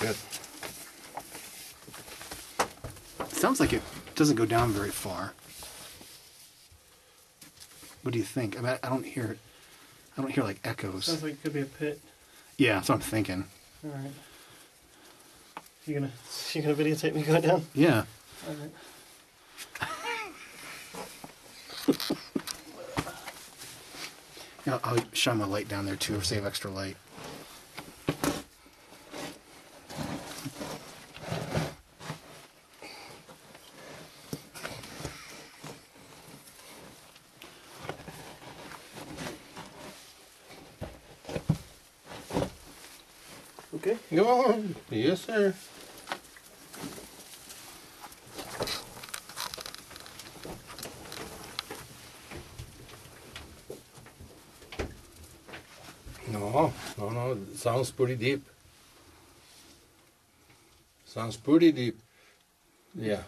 Good. Sounds like it doesn't go down very far. What do you think? I mean, I don't hear it. I don't hear like echoes. Sounds like it could be a pit. Yeah, that's what I'm thinking. All right. You gonna videotape me going down? Yeah. All right. Yeah, I'll shine my light down there too, save extra light. Okay. Go on. Yes, sir. No. It sounds pretty deep. Sounds pretty deep. Yeah.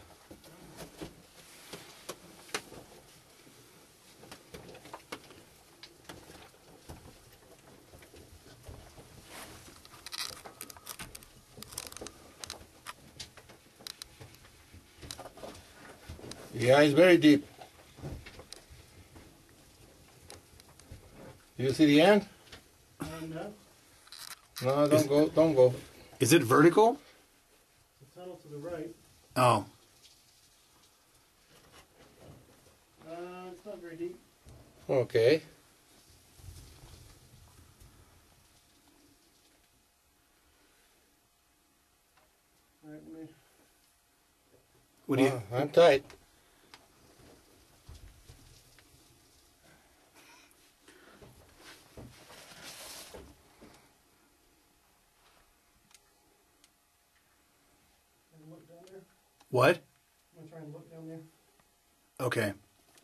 Yeah, it's very deep. You see the end? No. No, don't go. Don't go. Is it vertical? The tunnel to the right. Oh. It's not very deep. Okay. All right, let me. What do you? I'm tight. Look down there. What? I'm gonna try and look down there. Okay.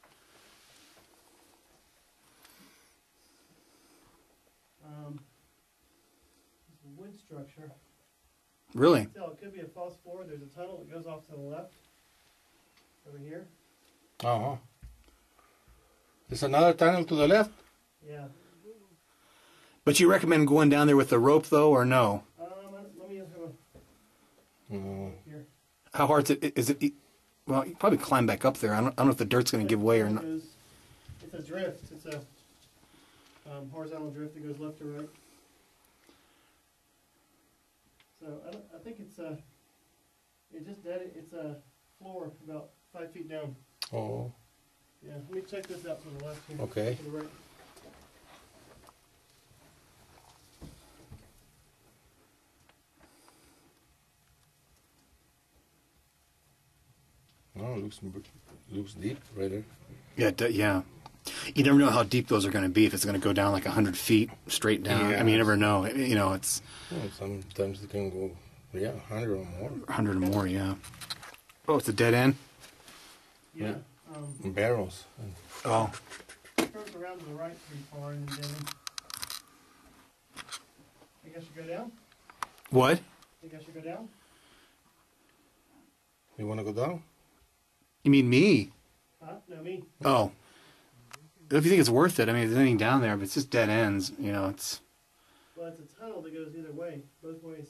It's a wood structure. Really? Tell it could be a false floor. There's a tunnel that goes off to the left. Over here. Uh-huh. There's another tunnel to the left? Yeah. But you recommend going down there with the rope though, or no? Let me have a No. here. How hard is it? Well, you probably climb back up there. I don't know if the dirt's going to give way or not. It's a drift. It's a horizontal drift that goes left to right. So I think it's a floor about 5 feet down. Oh, Yeah. Let me check this out to the left here. okay. To the right. No, looks deep right there. Yeah, yeah. You never know how deep those are going to be. If it's going to go down like 100 feet straight down. Yeah. I mean, you never know. You know, it's Well, sometimes it can go, 100 or more. 100 or more. Yeah. Oh, it's a dead end. Yeah. Barrels. Oh. It curves around to the right pretty far and then I guess you go down? What? I guess you go down? You want to go down? You mean me? Huh? No, me. Oh. If you think it's worth it, I mean, there's anything down there, but it's just dead ends. You know, it's. Well, it's a tunnel that goes either way, both ways.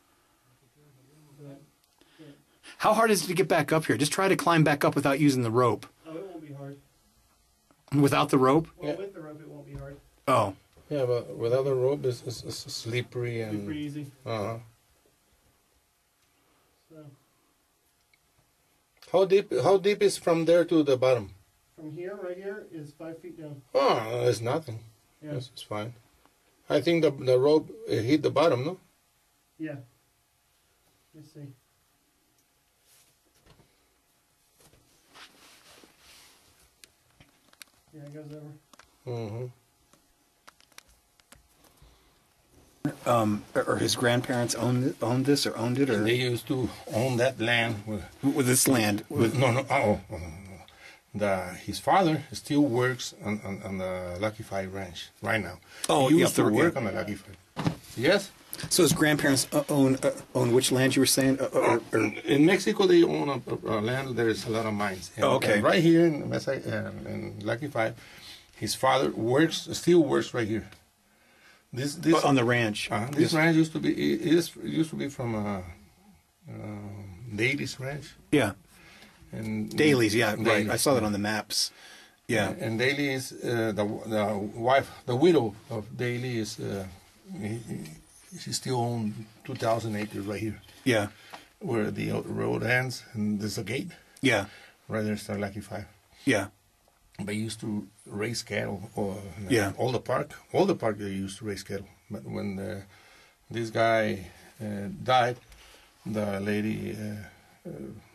But, yeah. How hard is it to get back up here? Just try to climb back up without using the rope. Oh, it won't be hard. Without the rope? Well, Yeah. with the rope, it won't be hard. Oh. Yeah, but without the rope, it's slippery It'll be and. pretty easy. Uh-huh. So, How deep is from there to the bottom? from here, right here, is 5 feet down. Oh, it's nothing. Yeah. It's fine. I think the rope hit the bottom, no? Yeah. Let's see. Yeah, it goes over. Mm-hmm. Or his grandparents owned this or owned it, or They used to own that land. with this land? His father still works on the Lucky Five Ranch right now. Oh, he used yeah, to work yeah. on the Lucky Five. Yes. So his grandparents own which land you were saying? In Mexico, they own a land. There is a lot of mines. And, Oh, okay. and right here in Lucky Five, his father still works right here. This on the ranch. this ranch used to be it used to be from Daly's ranch. Yeah. And Daly's, yeah, right. Daly's, I saw that on the maps. Yeah. And Daly is the wife, the widow of Daly is she still owns 2,000 acres right here, Yeah. where the road ends, and there's a gate Yeah. right there. It's Lucky 5. Yeah. They used to raise cattle, or Yeah. all the park they used to raise cattle. But when this guy died, the lady